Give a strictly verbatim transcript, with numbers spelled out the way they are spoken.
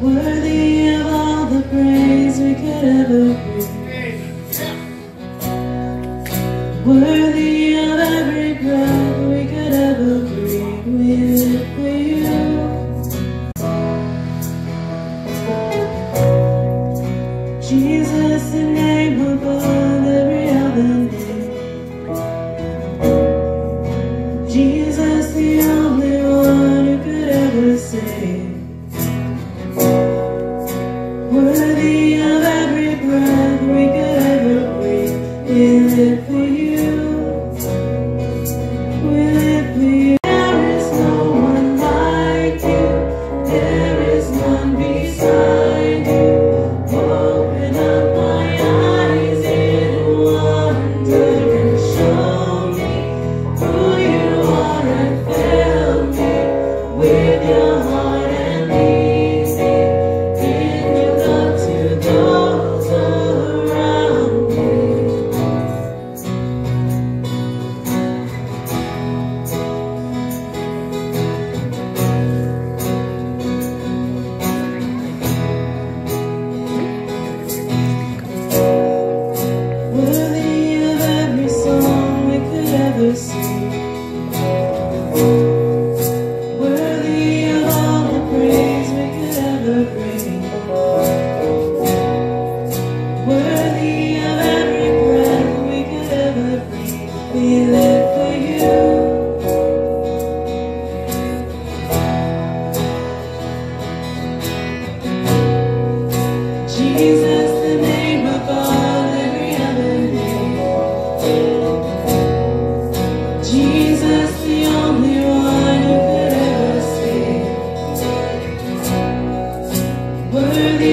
worthy of all the praise we could ever bring, worthy of every breath we could ever breathe. We live for you. Jesus, the name above every other name. Jesus, the only one who could ever save. Worthy of every breath we could ever breathe. We live for you. We live for you. There is no one like you. There is none beside you. Open up my eyes in wonder and show me who you are, and fill me with your heart and lead me in your love to those around me. Worthy of every song we could ever sing, worthy of all the praise we could ever bring, worthy of every breath we could ever breathe. We live for you. Jesus, the name above every other name. Jesus, the only one who could ever save. Worthy